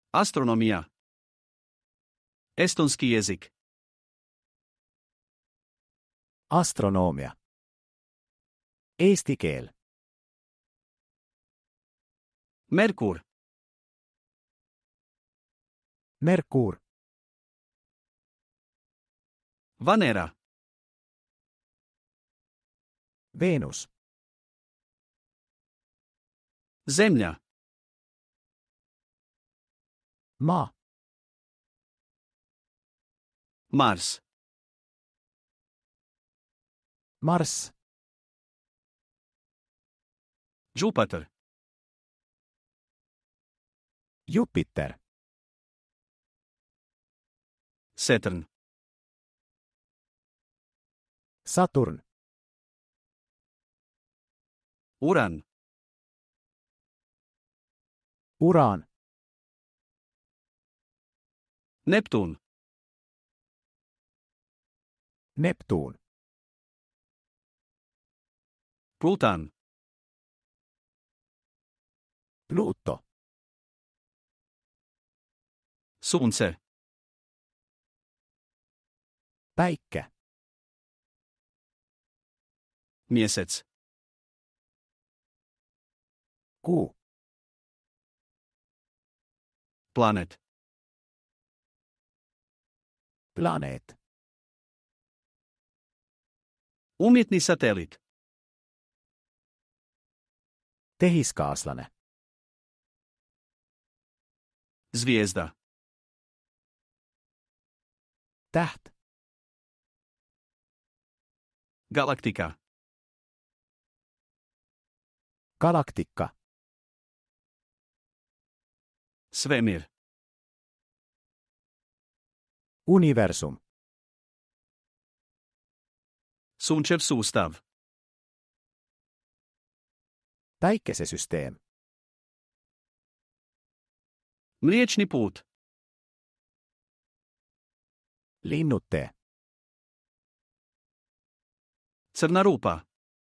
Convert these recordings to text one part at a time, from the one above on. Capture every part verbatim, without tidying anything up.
Astronomia. Estonski jezik. Astronoomia. Eesti keel. Merkur. Merkuur. Vanera. Veenus. Zemlja. Maa. Mars. Mars. Jupiter. Jupiter. Saturn. Saturn. Uran. Uraan. Neptun. Neptuun. Pluton. Pluto. Sunce. Päike. Mjesec. Kuu. Planet. Planeet. Umjetni satelit. Tehiskaaslane. Zvijezda. Täht. Galaktika. Galaktikka. Svemir. Universum. Sunčev sustav. Päikesesüsteem. Mliječni put. Linnutee. Crna rupa.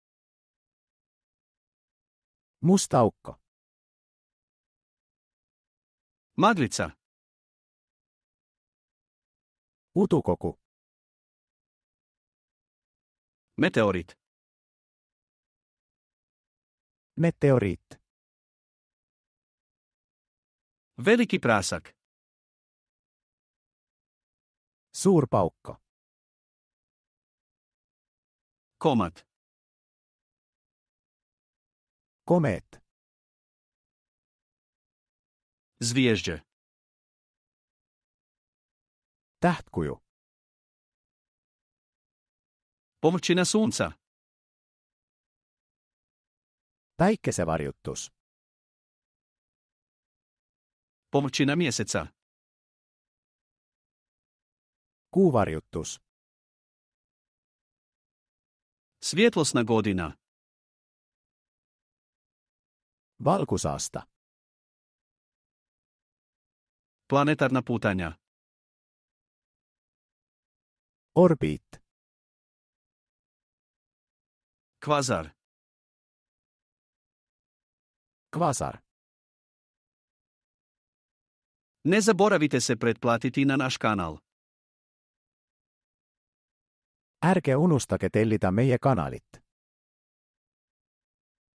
Musta aukko. Maglica. Utukoku. Meteorit. Meteoriit. Veliki prasak. Suur paukko. Komat. Komeet. Zvježđe. Tähtkuju. Površina sunca. Päikesevarjutus. Površina mjeseca. Kuuvarjutus. Svjetlosna godina. Valgusaasta. Planetarna putanja. Orbiit. Kvazar. Kvasar. Ne zaboravite se pretplatiti na naš kanal. Ärge unustage tellida meie kanalit.